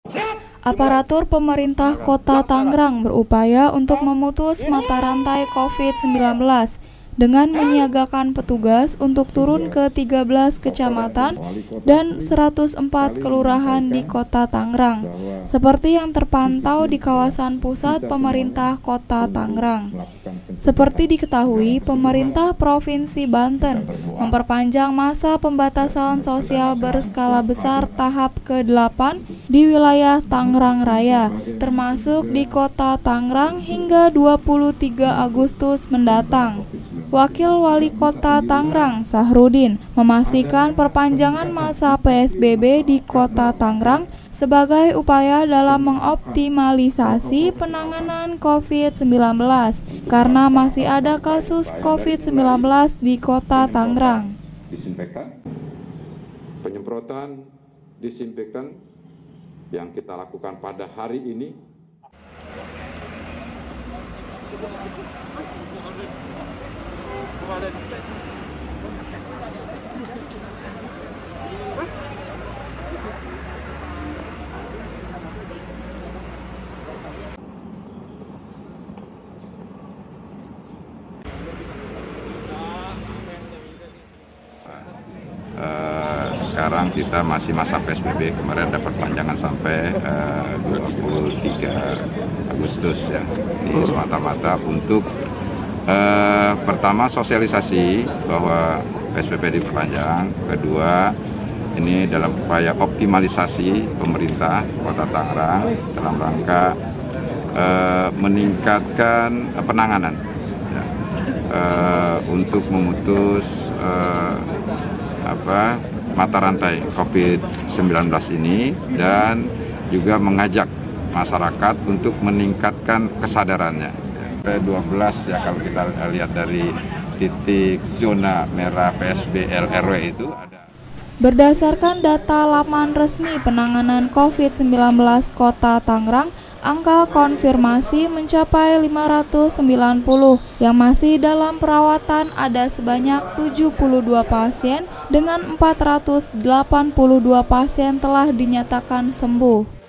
Aparatur pemerintah Kota Tangerang berupaya untuk memutus mata rantai COVID-19 dengan menyiagakan petugas untuk turun ke 13 kecamatan dan 104 kelurahan di Kota Tangerang, seperti yang terpantau di kawasan pusat pemerintah Kota Tangerang. Seperti diketahui, pemerintah Provinsi Banten memperpanjang masa pembatasan sosial berskala besar tahap ke-8 di wilayah Tangerang Raya, termasuk di Kota Tangerang hingga 23 Agustus mendatang. Wakil Wali Kota Tangerang, Sahrudin, memastikan perpanjangan masa PSBB di Kota Tangerang sebagai upaya dalam mengoptimalisasi penanganan COVID-19 karena masih ada kasus COVID-19 di Kota Tangerang. Penyemprotan disinfektan yang kita lakukan pada hari ini sekarang kita masih masa PSBB, kemarin dapat panjangan sampai 23 Agustus ya. Ini semata-mata untuk pertama sosialisasi bahwa PSBB diperpanjang, kedua ini dalam upaya optimalisasi pemerintah Kota Tangerang dalam rangka meningkatkan penanganan ya, untuk memutus mata rantai COVID-19 ini dan juga mengajak masyarakat untuk meningkatkan kesadarannya. 12 ya kalau kita lihat dari titik zona merah PSBL RW itu ada. Berdasarkan data laman resmi penanganan COVID-19 Kota Tangerang, angka konfirmasi mencapai 590, yang masih dalam perawatan ada sebanyak 72 pasien dengan 482 pasien telah dinyatakan sembuh.